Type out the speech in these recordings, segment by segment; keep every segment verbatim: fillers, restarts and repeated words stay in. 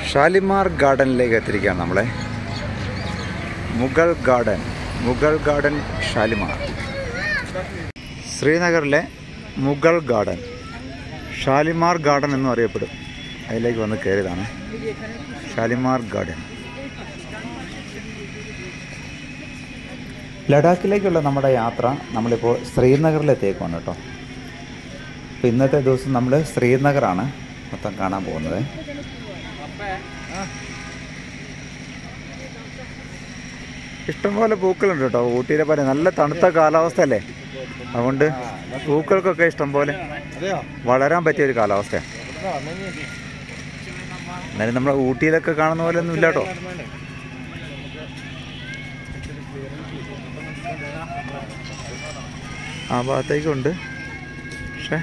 ഷാലിമാർ ഗാർഡനിലേക്ക് എത്തിയിരിക്കുകയാണ് നമ്മളെ. Mughal garden Mughal garden Shalimar. ശ്രീനഗറിലെ മുഗൾ ഗാർഡൻ ഷാലിമാർ ഗാർഡൻ എന്നും അറിയപ്പെടും. അതിലേക്ക് വന്ന് കയറിയതാണ് ഷാലിമാർ ഗാർഡൻ. ലഡാക്കിലേക്കുള്ള നമ്മുടെ യാത്ര നമ്മളിപ്പോൾ ശ്രീനഗറിലെത്തേക്കാണ് കേട്ടോ. അപ്പോൾ ഇന്നത്തെ ദിവസം നമ്മൾ ശ്രീനഗറാണ് മൊത്തം കാണാൻ പോകുന്നത്. ഇഷ്ടംപോലെ പൂക്കളുണ്ട് കേട്ടോ. ഊട്ടിയിലെ പോലെ നല്ല തണുത്ത കാലാവസ്ഥയല്ലേ, അതുകൊണ്ട് പൂക്കൾക്കൊക്കെ ഇഷ്ടംപോലെ വളരാൻ പറ്റിയൊരു കാലാവസ്ഥയാണ്. എന്നാലും നമ്മളെ ഊട്ടിയിലൊക്കെ കാണുന്ന പോലെ ഒന്നും ഇല്ല കേട്ടോ. ആ ഭാഗത്തേക്കുണ്ട്, പക്ഷേ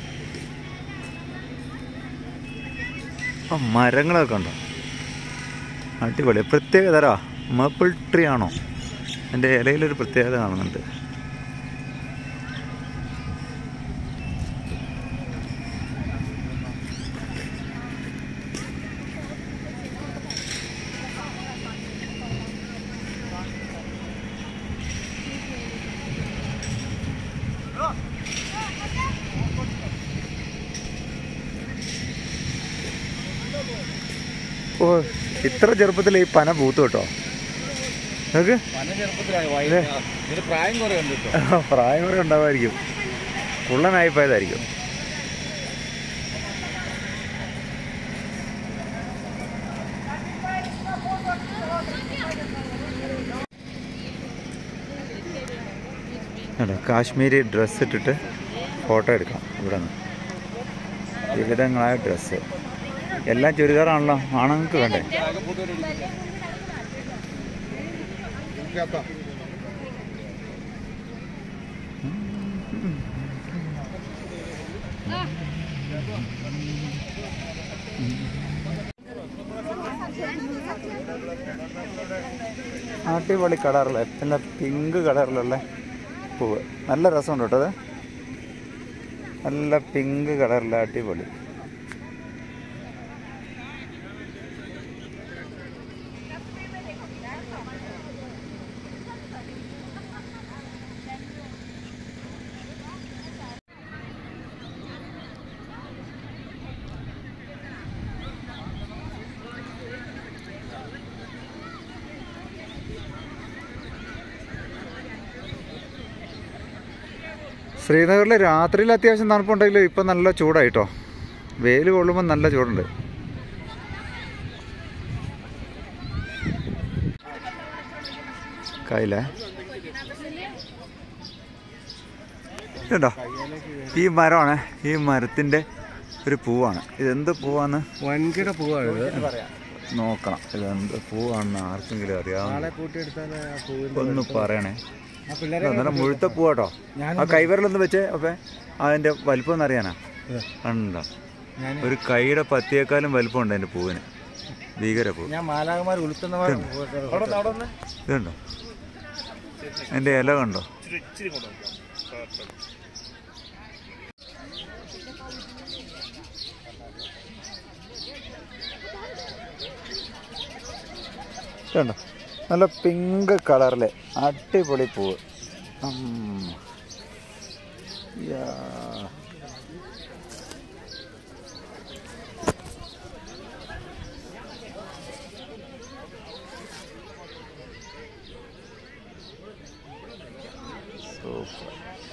ആ മരങ്ങളൊക്കെ ഉണ്ടോ, അടിപൊളി. പ്രത്യേക തരാ മേപ്പിൾ ട്രീ ആണോ, എൻ്റെ ഇലയിലൊരു പ്രത്യേകത കാണുന്നുണ്ട്. ഓ, ഇത്ര ചെറുപ്പത്തിൽ ഈ പന പൂത്തു കേട്ടോ. നിങ്ങൾക്ക് പ്രായം കുറെ ഉണ്ടാവുമായിരിക്കും, കുള്ളനായി പോയതായിരിക്കും. കാശ്മീരി ഡ്രസ്സ് ഇട്ടിട്ട് ഫോട്ടോ എടുക്കാം. ഇവിടെ നിന്ന് വിവിധങ്ങളായ ഡ്രസ്സ്, എല്ലാം ചുരിദാറാണല്ലോ, ആണുങ്ങൾക്ക് വേണ്ടേ. അടിപൊളി കളറുള്ള, നല്ല പിങ്ക് കളറിലുള്ള പൂവ്, നല്ല രസമുണ്ട് കേട്ടോ. അത് നല്ല പിങ്ക് കളറിലുള്ള അടിപൊളി. ശ്രീനഗറിൽ രാത്രിയിൽ അത്യാവശ്യം തണുപ്പുണ്ടെങ്കിലും ഇപ്പം നല്ല ചൂടായിട്ടോ. വെയിൽ കൊള്ളുമ്പോൾ നല്ല ചൂടുണ്ട്. കയ്യിലേ ഇതുണ്ടോ, ഈ മരമാണ്, ഈ മരത്തിൻ്റെ ഒരു പൂവാണ്. ഇതെന്ത് പൂവാന്ന്? വൻകിട പൂവാണ്. നോക്കണം ഇതെന്ത് പൂവാണെന്ന് ആർക്കെങ്കിലും അറിയാവുന്ന ഒന്ന് പറയണേ. നല്ല മുഴുത്ത പൂവാട്ടോ. ആ കൈവിരലൊന്ന് വെച്ച് ഒക്കെ അതിൻ്റെ വലിപ്പം ഒന്ന് അറിയാനാ. കണ്ടോ, ഒരു കൈയുടെ പത്തിയേക്കാളും വലിപ്പമുണ്ട് അതിൻ്റെ പൂവിന്. ഭീകര പൂ. ഇതുണ്ടോ, എൻ്റെ ഇല കണ്ടോ. ഇതുണ്ടോ, നല്ല പിങ്ക് കളറിലെ അടിപൊളി പൂവ്. സൂപ്പർ.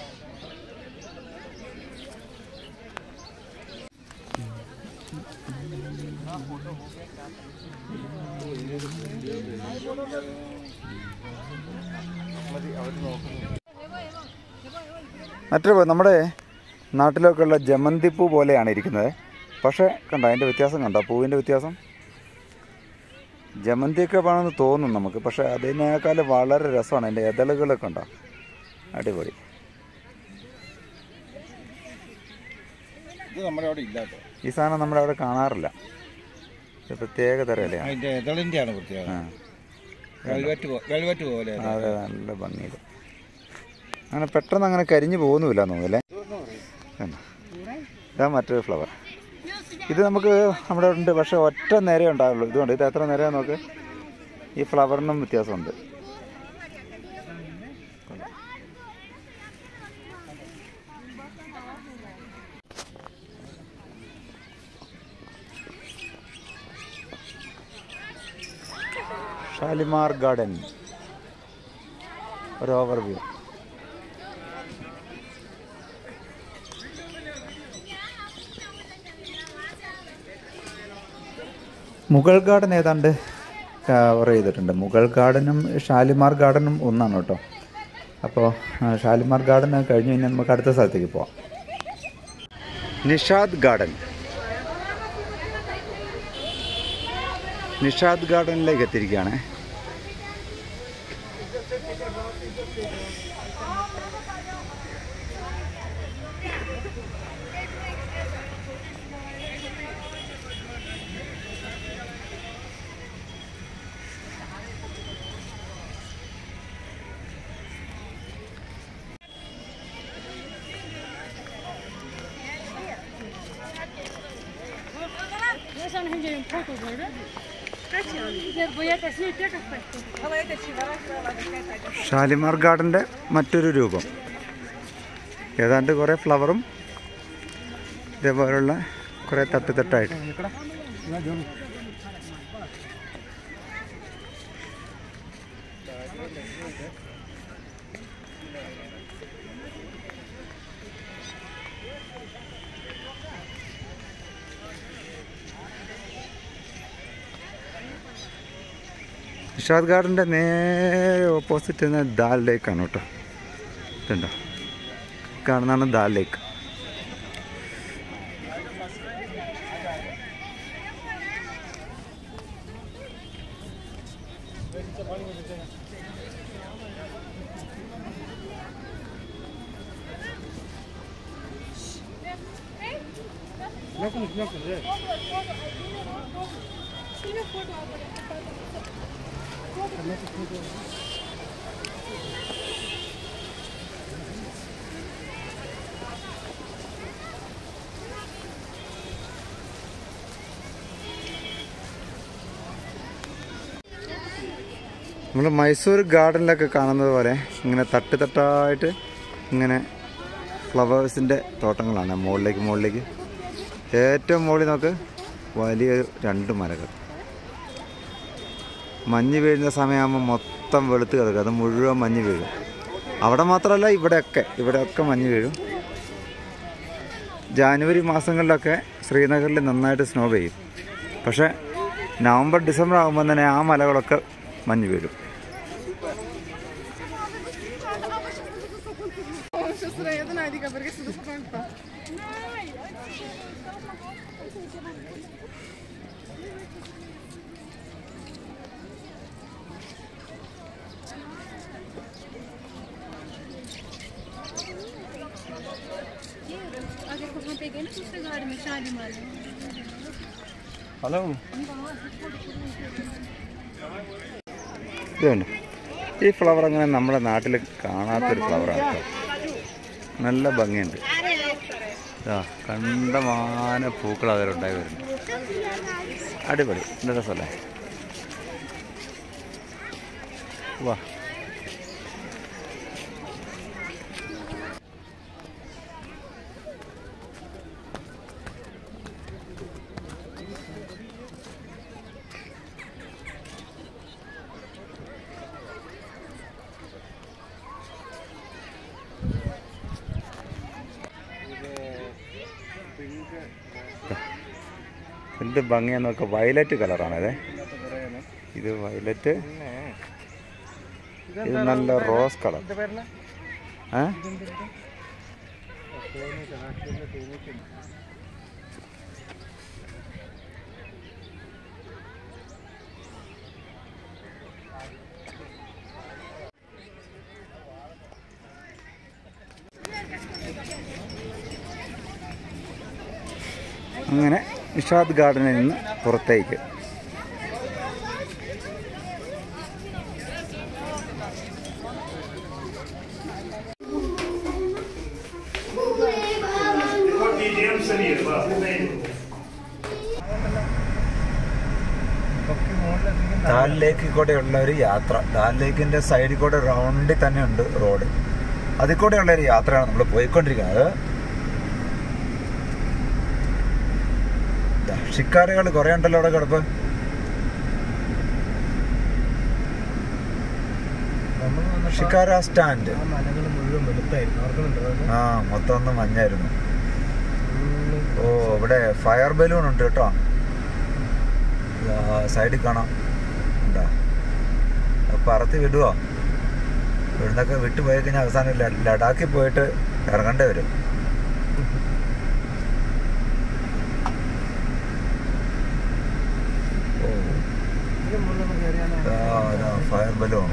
മറ്റൊരു നമ്മുടെ നാട്ടിലൊക്കെ ഉള്ള ജമന്തിപ്പൂ പോലെയാണ് ഇരിക്കുന്നത്. പക്ഷേ കണ്ടോ അതിൻ്റെ വ്യത്യാസം കണ്ടോ, പൂവിൻ്റെ വ്യത്യാസം. ജമന്തിയൊക്കെ വേണമെന്ന് തോന്നും നമുക്ക്, പക്ഷേ അതിനേക്കാൾ വളരെ രസമാണ്. അതിൻ്റെ ഇതളുകളൊക്കെ ഉണ്ടോ, അടിപൊളി. ഈ സാധനം നമ്മുടെ അവിടെ കാണാറില്ല, പ്രത്യേക തരല്ലേ. അതെ, നല്ല ഭംഗിയിൽ. അങ്ങനെ പെട്ടെന്ന് അങ്ങനെ കരിഞ്ഞു പോകുന്നുമില്ല തോന്നുന്നല്ലേ. ഇതാ മറ്റൊരു ഫ്ലവർ. ഇത് നമുക്ക് നമ്മുടെ ഉണ്ട്, പക്ഷെ ഒറ്റ നേരെ ഉണ്ടാവുള്ളൂ. ഇതുകൊണ്ട് ഇത് എത്ര നേരം നോക്ക്, ഈ ഫ്ലവറിനും വ്യത്യാസമുണ്ട്. ഷാലിമാർ ഗാർഡൻ ഒരു ഓവർവ്യൂ. മുഗൾ ഗാർഡൻ ഏതാണ്ട് കവർ ചെയ്തിട്ടുണ്ട്. മുഗൾ ഗാർഡനും ഷാലിമാർ ഗാർഡനും ഒന്നാണ് കേട്ടോ. അപ്പോൾ ഷാലിമാർ ഗാർഡൻ കഴിഞ്ഞ് കഴിഞ്ഞാൽ നമുക്ക് അടുത്ത സ്ഥലത്തേക്ക് പോവാം. നിഷാദ് ഗാർഡൻ. നിഷാദ് ഗാർഡനിലേക്ക് എത്തിയിരിക്കുകയാണ്. ഷാലിമാർ ഗാർഡൻ്റെ മറ്റൊരു രൂപം. ഏതാണ്ട് കുറേ ഫ്ലവറും ഇതേപോലുള്ള കുറേ തട്ട് തട്ടായിട്ട്. നിഷാദ് ഗാർഡൻ്റെ നേരെ ഓപ്പോസിറ്റ് തന്നെ ദാൽ ലേക്കാണ് കേട്ടോ. ഇതുണ്ടോ, കാണുന്നതാണ് ദാൽ ലേക്ക്. നമ്മൾ മൈസൂർ ഗാർഡനിലൊക്കെ കാണുന്നത് പോലെ ഇങ്ങനെ തട്ട് തട്ടായിട്ട് ഇങ്ങനെ ഫ്ലവേഴ്സിൻ്റെ തോട്ടങ്ങളാണ്. മുകളിലേക്ക് മുകളിലേക്ക് ഏറ്റവും മുകളിൽ നമുക്ക് വലിയൊരു രണ്ട് മരങ്ങൾ. മഞ്ഞ് വീഴുന്ന സമയമാകുമ്പോൾ മൊത്തം വെളുത്ത് കിടക്കും, അത് മുഴുവൻ മഞ്ഞ് വീഴും. അവിടെ മാത്രമല്ല, ഇവിടെയൊക്കെ ഇവിടെയൊക്കെ മഞ്ഞ് വീഴും. ജാനുവരി മാസങ്ങളിലൊക്കെ ശ്രീനഗറിൽ നന്നായിട്ട് സ്നോ പെയ്യും. പക്ഷേ നവംബർ ഡിസംബർ ആകുമ്പോൾ തന്നെ ആ മലകളൊക്കെ മഞ്ഞ് വീഴും. ഹലോ, ഇതുണ്ട് ഈ ഫ്ലവർ. അങ്ങനെ നമ്മുടെ നാട്ടിൽ കാണാത്തൊരു ഫ്ലവറാണ് കേട്ടോ. നല്ല ഭംഗിയുണ്ട്. ആ കണ്ടമാന പൂക്കൾ അതിലുണ്ടായി വരുന്നു. അടിപൊളി, നല്ല രസമല്ലേ? വാ, എന്ത് ഭംഗിയാന്ന് നോക്കുക. വയലറ്റ് കളറാണ് അതെ, ഇത് വയലറ്റ്, ഇത് നല്ല റോസ് കളർ. ഏ അങ്ങനെ നിഷാദ് ഗാർഡനിൽ നിന്ന് പുറത്തേക്ക് ദാൽ ലേക്ക് കൂടെയുള്ള ഒരു യാത്ര. ദാൽ ലേക്കിന്റെ സൈഡിൽ കൂടെ റൗണ്ടിൽ തന്നെ ഉണ്ട് റോഡ്. അതിൽ കൂടെയുള്ള ഒരു യാത്രയാണ് നമ്മൾ പോയിക്കൊണ്ടിരിക്കുന്നത്. ഷിക്കാരുകൾ കുറെ ഉണ്ടല്ലോ അവിടെ കിടപ്പ്. ഷിക്കാര സ്റ്റാൻഡ് ആ മൊത്തം ഒന്ന് മഞ്ഞായിരുന്നു. ഓ ഇവിടെ ഫയർ ബലൂൺ ഉണ്ട് കേട്ടോ, സൈഡിൽ കാണാം. ഉണ്ടാ പറത്തി വിടുവോ? ഇവിടുന്നൊക്കെ വിട്ടു പോയി കഴിഞ്ഞാൽ അവസാനം ലഡാക്കിൽ പോയിട്ട് ഇറങ്ങേണ്ടി വരും. ഫയർ ബലൂൺ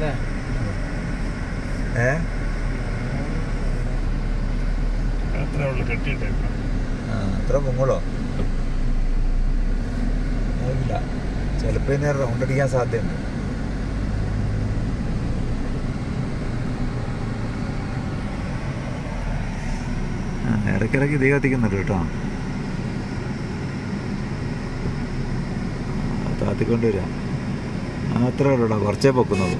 ഏ അത്ര പൊങ്ങുള്ളോ? അറിയില്ല, ചിലപ്പോ ഇനി റൗണ്ട് അടിക്കാൻ സാധ്യതയുണ്ട്. ഇടയ്ക്കിടയ്ക്ക് തീ കത്തിക്കുന്നുണ്ട് കേട്ടോ. താത്തിക്കൊണ്ടുവരാം. അത്രേ ഉള്ളൂടാ, കുറച്ചേ പൊക്കുന്നുള്ളൂ.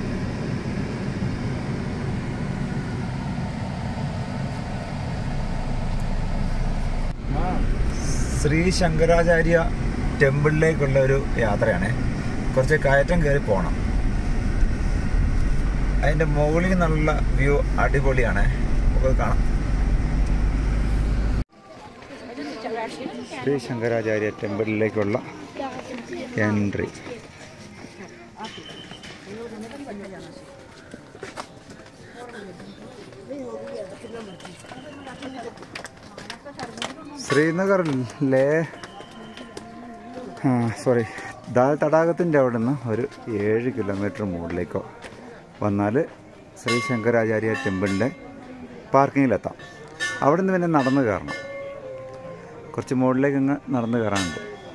ശ്രീ ശങ്കരാചാര്യ ടെമ്പിളിലേക്കുള്ള ഒരു യാത്രയാണ്. കുറച്ച് കയറ്റം കയറി പോകണം. അതിൻ്റെ മുകളിൽ നിന്നുള്ള വ്യൂ അടിപൊളിയാണ്, നമുക്ക് കാണാം. ശ്രീ ശങ്കരാചാര്യ ടെമ്പിളിലേക്കുള്ള എൻട്രി. ശ്രീനഗറിലെ സോറി ദാൽ തടാകത്തിൻ്റെ അവിടെ നിന്ന് ഒരു ഏഴ് കിലോമീറ്റർ മുകളിലേക്കോ വന്നാൽ ശ്രീ ശങ്കരാചാര്യ ടെമ്പിളിൻ്റെ പാർക്കിങ്ങിലെത്താം. അവിടെ നിന്ന് പിന്നെ നടന്ന് കയറണം. കുറച്ച് മുകളിലേക്ക് അങ്ങ് നടന്ന് കയറാനുണ്ട്.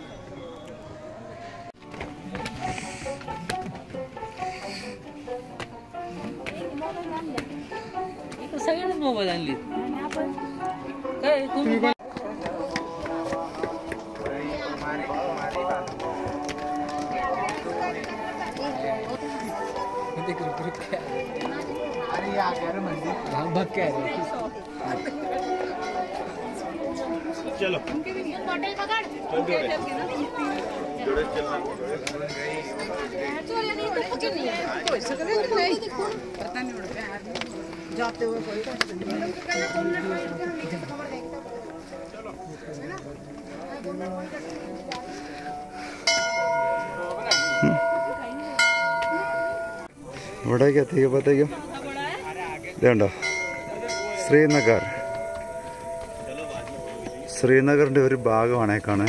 चलो जाते हुए ഇവിടേക്ക് എത്തിയപ്പോഴത്തേക്കും ഇതുണ്ടോ ശ്രീനഗർ. ശ്രീനഗറിൻ്റെ ഒരു ഭാഗമാണേ കാണാൻ.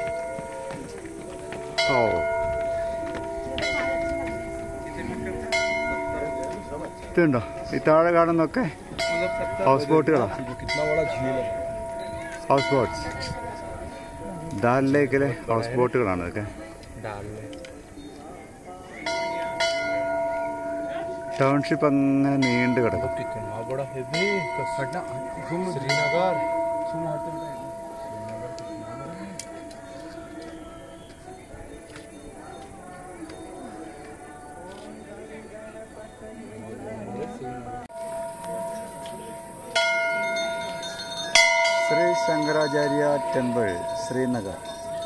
ഓ ഇതുണ്ടോ ഈ താഴെ കാണുന്നൊക്കെ ഹൗസ് ബോട്ടുകളാണ്. ഹൗസ് ബോട്ട്സ് ദാൽ ലേക്കിലെ ഹൗസ് ബോട്ടുകളാണ് ഇതൊക്കെ. ടൗൺഷിപ്പ് അങ്ങനെ നീണ്ടു കിടക്കും. ശ്രീ ശങ്കരാചാര്യ ടെമ്പിൾ ശ്രീനഗർ.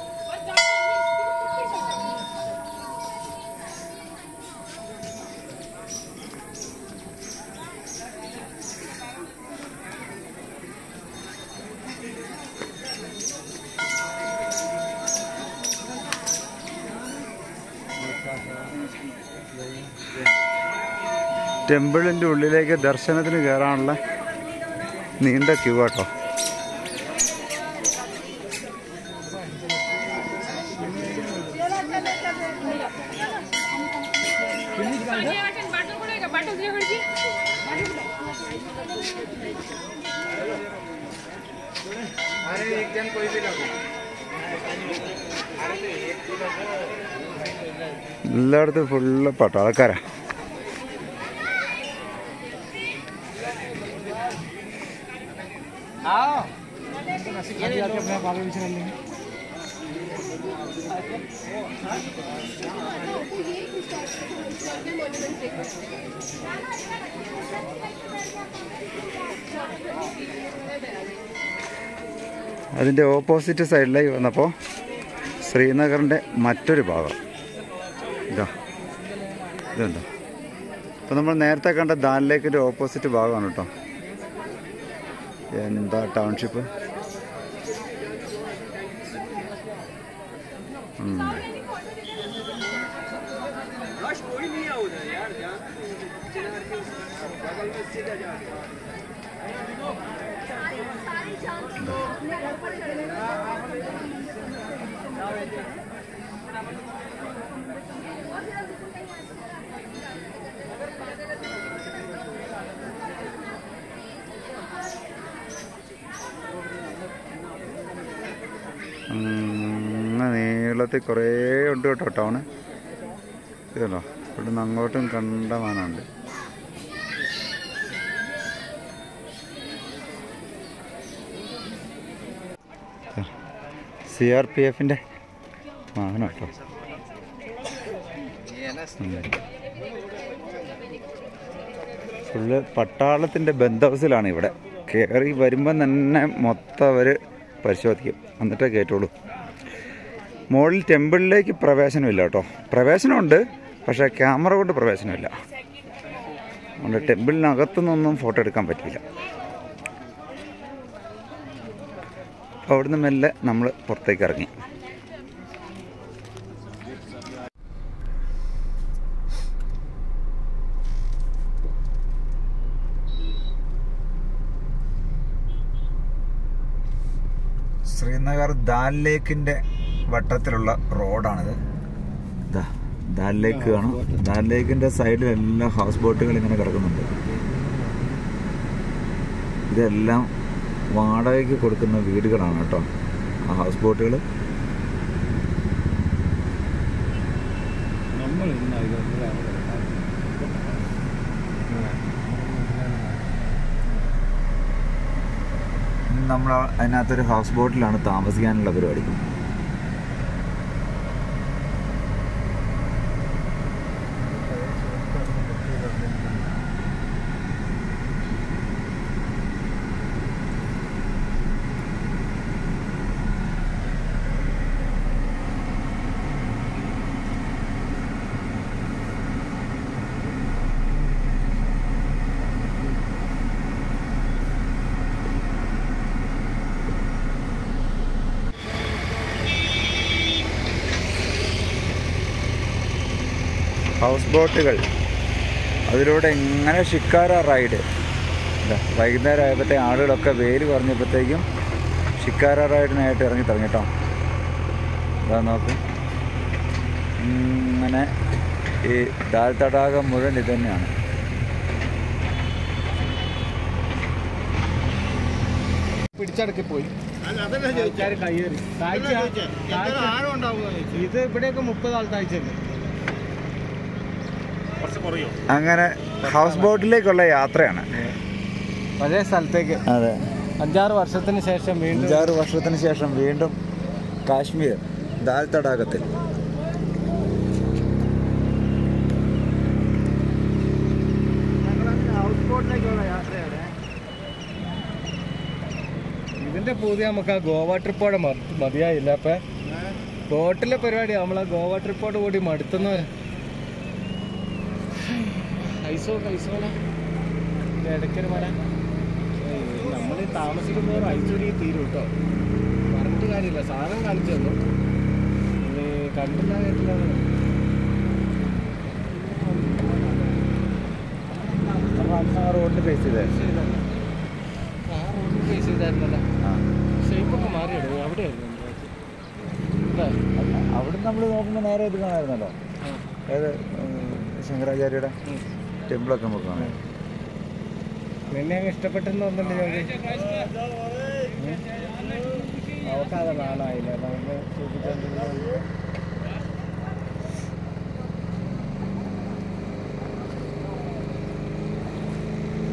ടെമ്പിളിൻ്റെ ഉള്ളിലേക്ക് ദർശനത്തിന് കയറാനുള്ള നീണ്ട ക്യൂ കേട്ടോ. എല്ലായിടത്തും ഫുള്ള് പട്ടാളക്കാരാ. अपने അതിൻ്റെ ഓപ്പോസിറ്റ് സൈഡിലേക്ക് വന്നപ്പോൾ ശ്രീനഗറിൻ്റെ മറ്റൊരു ഭാഗം ഇതാ ഇതുണ്ടോ. അപ്പോൾ നമ്മൾ നേരത്തെ കണ്ട ദാൽ ലേക്കിൻ്റെ ഓപ്പോസിറ്റ് ഭാഗമാണ് കേട്ടോ. എന്താ ടൗൺഷിപ്പ്. നീളത്തിൽ കുറേ ഉണ്ട് കേട്ടോ ടൗണ്. ഇതല്ലോ ഇവിടുന്ന് അങ്ങോട്ടും കണ്ടമാനമുണ്ട്. സി ആർ പി എഫിൻ്റെ വാഹനം കേട്ടോ. ഫുള്ള് പട്ടാളത്തിൻ്റെ ബന്ദ് ഹൗസിലാണ് ഇവിടെ. കയറി വരുമ്പം തന്നെ മൊത്തം അവർ പരിശോധിക്കും, എന്നിട്ടേ കയറ്റുള്ളൂ. മുകളിൽ ടെമ്പിളിലേക്ക് പ്രവേശനമില്ല കേട്ടോ. പ്രവേശനമുണ്ട്, പക്ഷേ ക്യാമറ കൊണ്ട് പ്രവേശനമില്ല. അതുകൊണ്ട് ടെമ്പിളിനകത്തുനിന്നൊന്നും ഫോട്ടോ എടുക്കാൻ പറ്റില്ല. അപ്പോൾ അവിടുന്ന് മെല്ലെ നമ്മൾ പുറത്തേക്ക് ഇറങ്ങി. ശ്രീനഗർ ദാൽ ലേക്കിൻ്റെ വട്ടത്തിലുള്ള റോഡാണിത്. ഇതാ ദാൽ ലേക്ക് കാണും. ദാൽ ലേക്കിൻ്റെ സൈഡിലെല്ലാം ഹൗസ് ബോട്ടുകൾ ഇങ്ങനെ കിടക്കുന്നുണ്ട്. ഇതെല്ലാം വാടകയ്ക്ക് കൊടുക്കുന്ന വീടുകളാണ് കേട്ടോ, ആ ഹൗസ് ബോട്ടുകൾ. നമ്മൾ അതിനകത്തൊരു ഹൗസ് ബോട്ടിലാണ് താമസിക്കാനുള്ള പരിപാടി. ഹൗസ് ബോട്ടുകൾ, അതിലൂടെ ഇങ്ങനെ ഷിക്കാര റൈഡ്. വൈകുന്നേരം ആയപ്പോഴത്തെ ആളുകളൊക്കെ വെയിൽ കുറഞ്ഞപ്പോഴത്തേക്കും ഷിക്കാര റൈഡിനായിട്ട് ഇറങ്ങി തുടങ്ങിട്ടോ. അതാ നോക്ക്, ഇങ്ങനെ ഈ ദാൽ തടാകം മുഴുവൻ ഇത് തന്നെയാണ്. പിടിച്ചടക്കി പോയി ഇത് ഇവിടെയൊക്കെ മുപ്പത് ആൾ താഴ്ചയുണ്ട്. അങ്ങനെ ഹൗസ് ബോട്ടിലേക്കുള്ള യാത്രയാണ് പഴയ സ്ഥലത്തേക്ക്. അതെ, അഞ്ചാറ് വർഷത്തിന് ശേഷം വീണ്ടും അഞ്ചാറ് വർഷത്തിന് ശേഷം വീണ്ടും കാശ്മീർ ദാൽ തടാകത്തിൽ. ഹൗസ് ബോട്ടിലേക്കുള്ള യാത്രയാണ്. ഇതിന്റെ പൂതി നമുക്ക് ആ ഗോവ ട്രിപ്പോടെ മതിയായില്ല. അപ്പൊ ബോട്ടിലെ പരിപാടി നമ്മളെ ഗോവ ട്രിപ്പോട് കൂടി മടുത്തുന്നവർ. ഐസോ ഐസോല ഇടയ്ക്കൊരു മല. നമ്മൾ താമസിക്കുമ്പോൾ ഐസോരി തീരും കേട്ടോ. പറഞ്ഞിട്ട് കാര്യമില്ല, സാധനം കാണിച്ചു തന്നു. ഇത് കണ്ടില്ല കേട്ടില്ല. ആ റോഡിൽ ഫേസ് ചെയ്തായിരുന്നു. ആ റോഡിൽ ഫേസ് ചെയ്തായിരുന്നല്ലോ. ഷേപ്പൊക്കെ മാറിയിടും. അവിടെയായിരുന്നു അവിടെ നമ്മൾ നോക്കുമ്പോൾ നേരെ ഇത് കാണാമായിരുന്നല്ലോ. ഏത് ശങ്കരാചാര്യയുടെ ടെമ്പിളൊക്കെ നമുക്ക് കാണാം. നിന്നെ ഇഷ്ടപ്പെട്ടെന്ന് പറഞ്ഞിട്ട് അവക്കാതെ നാളായില്ല നമുക്ക് സൂചിപ്പിച്ചു.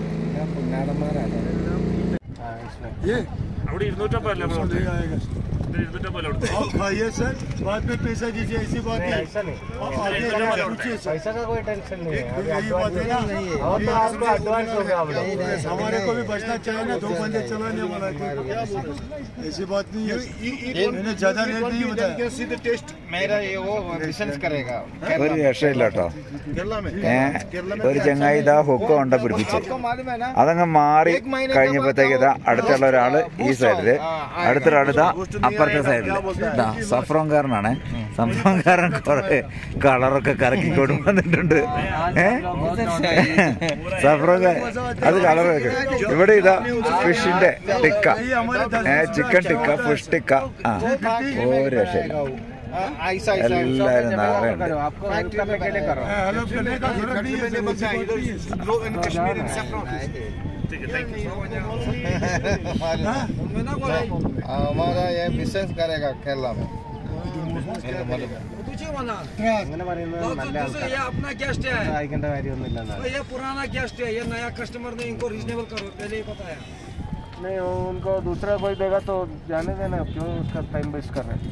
പുന്നാടന്മാരാണ്. അവിടെ ഇരുന്നൂറ്റമ്പതല്ലേ ये सर बाद में पैसा दीजिए, ऐसी बात नहीं। ऐसा नहीं, पूछिए सर, पैसा का कोई टेंशन नहीं है। यही बात है ना, और तो आपको एडवांस हो गया। हमारे को भी बचना चाहिए ना, दो बंदे चलाने वाला है, ऐसी बात नहीं है। मैंने ज्यादा रेट नहीं बताया। मेरा ये वो बिजनेस करेगा ഒരു രക്ഷയില്ല കേട്ടോ. ഏഹ് ഒരു ചങ്ങായി ഇതാ ഹുക്ക കൊണ്ട പിടിപ്പിച്ച് അതങ്ങ് മാറി കഴിഞ്ഞപ്പോഴത്തേക്ക് ഇതാ അടുത്തുള്ള ഒരാള് ഈ സൈഡില്, അടുത്തൊരാളിതാ അപ്പുറത്തെ സൈഡില്. ഇതാ സഫ്രോൻകാരനാണ്. സഫ്രോൻകാരൻ കുറെ കളറൊക്കെ കറക്കിക്കൊണ്ട് വന്നിട്ടുണ്ട്. ഏഹ് സഫ്രോൻകാരൻ അത് കളറൊക്കെ. ഇവിടെ ഇതാ ഫിഷിന്റെ ടിക്ക, ഏഹ് ചിക്കൻ ടിക്ക, ഫിഷ് ടിക്ക. ആ ഒരു രക്ഷയില്ല, എല്ലാരും നാളെയുണ്ട്. हमारा ये बिजनेस करेगा केरला में। ये अपना गेस्ट है, ये पुराना गेस्ट है, ये नया कस्टमर नहीं, इनको रीजनेबल करो, पहले ही पता है। नहीं उनको दूसरा कोई देगा तो जाने देना, क्यों उसका टाइम वेस्ट कर रहे हैं।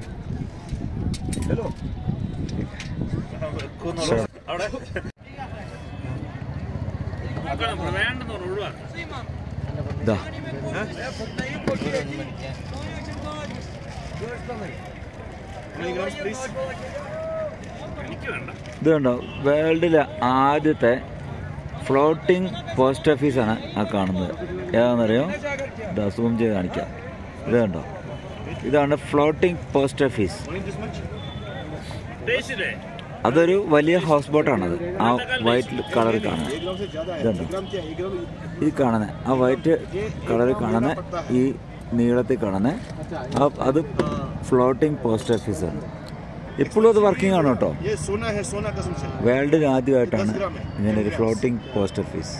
चलो ഇതാ ഇത് കണ്ടോ, വേൾഡിലെ ആദ്യത്തെ ഫ്ലോട്ടിംഗ് പോസ്റ്റ് ഓഫീസാണ് ആ കാണുന്നത്. ഏതാണെന്നറിയോ? ഇതാ സൂം ചെയ്ത് കാണിക്കാം. ഇത് കണ്ടോ, ഇതാണ് ഫ്ലോട്ടിംഗ് പോസ്റ്റ് ഓഫീസ്. അതൊരു വലിയ ഹൗസ് ബോട്ടാണത്. ആ വൈറ്റ് കളർ കാണുന്നത് ഇതുണ്ടോ, ഈ കാണുന്നത് ആ വൈറ്റ് കളറിൽ കാണുന്ന ഈ നീളത്തിൽ കാണുന്ന അത് ഫ്ലോട്ടിംഗ് പോസ്റ്റ് ഓഫീസാണ്. ഇപ്പോഴും അത് വർക്കിംഗ് ആണ് കേട്ടോ. വേൾഡിൽ ആദ്യമായിട്ടാണ് ഇങ്ങനൊരു floating post office.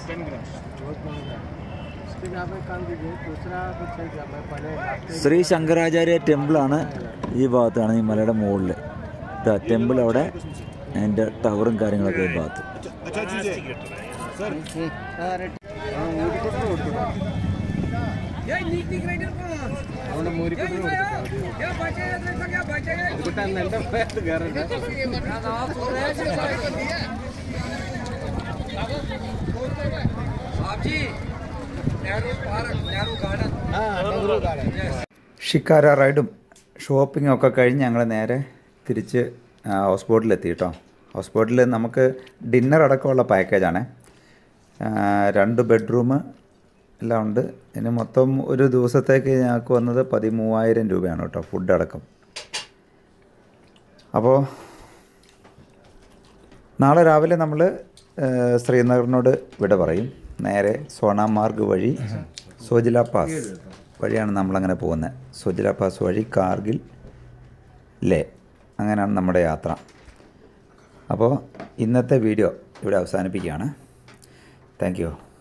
Shri Shankaracharya ടെമ്പിളാണ് ഈ ഭാഗത്താണ്, ഈ മലയുടെ മുകളിൽ. ഇതാ ടെമ്പിൾ അവിടെ, അതിൻ്റെ ടവറും കാര്യങ്ങളൊക്കെ ഈ ഭാഗത്ത്. ഷിക്കാര റൈഡും ഷോപ്പിങ്ങും ഒക്കെ കഴിഞ്ഞ് ഞങ്ങൾ നേരെ തിരിച്ച് ഹൗസ് ബോട്ടിലെത്തി കേട്ടോ. ഹൗസ് ബോട്ടിൽ നമുക്ക് ഡിന്നർ അടക്കമുള്ള പാക്കേജാണ്. രണ്ട് ബെഡ്റൂം എല്ലാം ഉണ്ട്. ഇതിന് മൊത്തം ഒരു ദിവസത്തേക്ക് ഞങ്ങൾക്ക് വന്നത് പതിമൂവായിരം രൂപയാണ് കേട്ടോ, ഫുഡ് അടക്കം. അപ്പോൾ നാളെ രാവിലെ നമ്മൾ ശ്രീനഗറിനോട് വിട പറയും. നേരെ സോനാമാർഗ് വഴി സോജില പാസ് വഴിയാണ് നമ്മളങ്ങനെ പോകുന്നത്. സോജില പാസ് വഴി കാർഗിൽ, ലേ, അങ്ങനെയാണ് നമ്മുടെ യാത്ര. അപ്പോൾ ഇന്നത്തെ വീഡിയോ ഇവിടെ അവസാനിപ്പിക്കുകയാണ്. Thank U.